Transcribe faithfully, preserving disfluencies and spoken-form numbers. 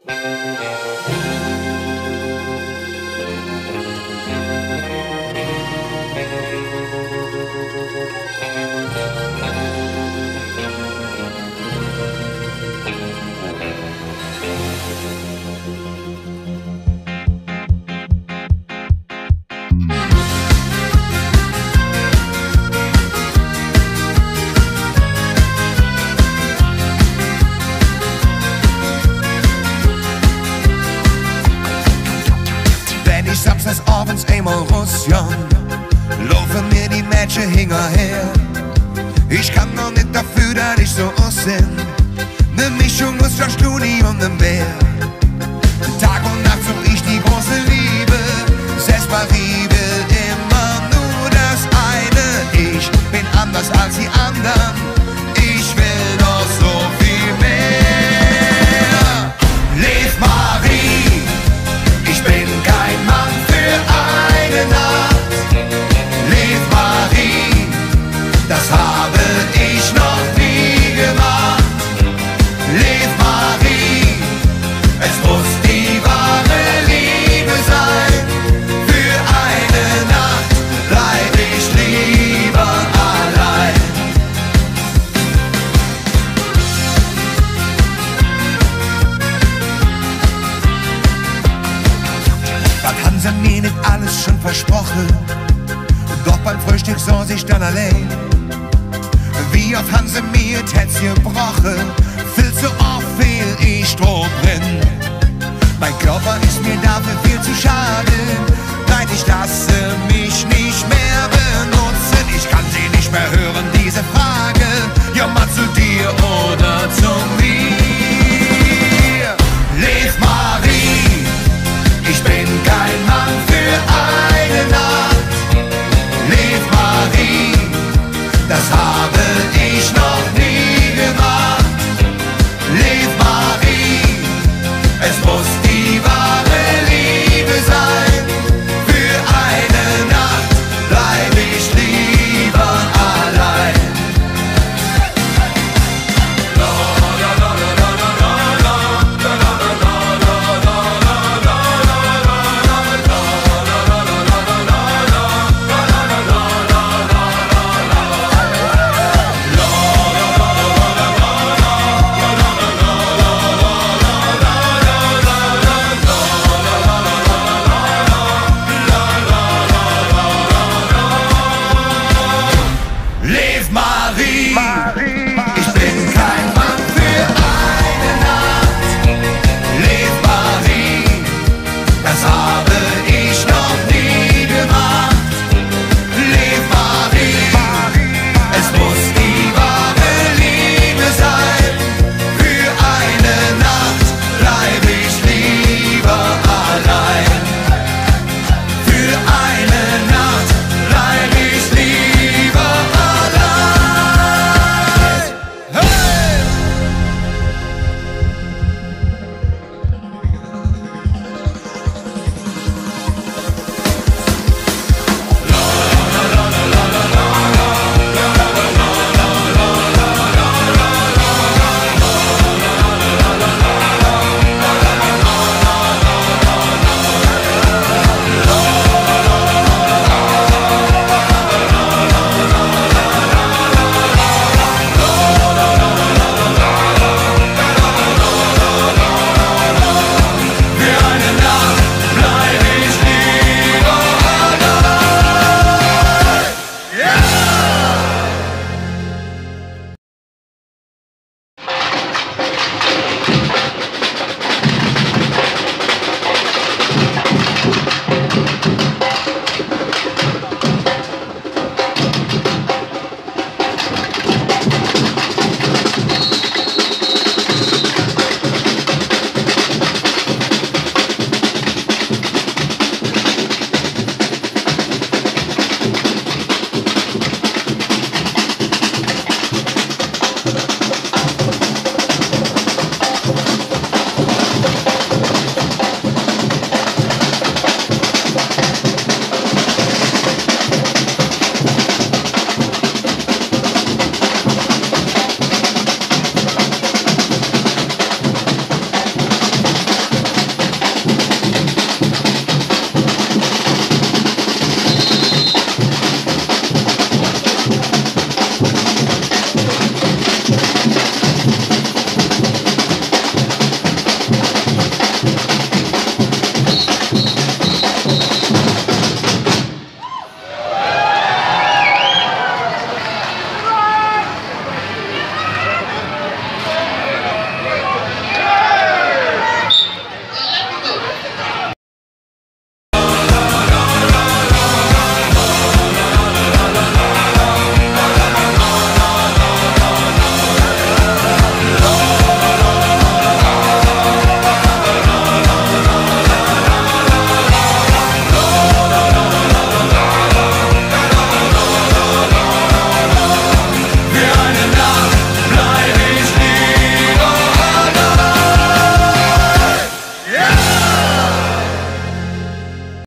Abends einmal Russland, laufen mir die Mädchen hinterher. Ich kann noch nicht dafür, dass ich so aussehen. Ne Mischung aus der Studi und nem Bär. Tag und Nacht such ich die große Liebe. Selbst Marie will immer nur das eine. Ich bin anders als die anderen. Ich will noch so viel mehr. Leev Marie, ich bin kein Mann für eine Nacht. Leev Marie, das habe ich noch nie gemacht. Leev Marie, es muss die wahre Liebe sein. Für eine Nacht bleib ich lieber allein. Was haben sie mir nicht alles schon versprochen? Doch beim Frühstück saß ich dann allein. Wie oft haben sie mir das Herz gebrochen? Viel zu oft fehl ich Stroh drin. Mein Körper ist mir dafür viel zu schade.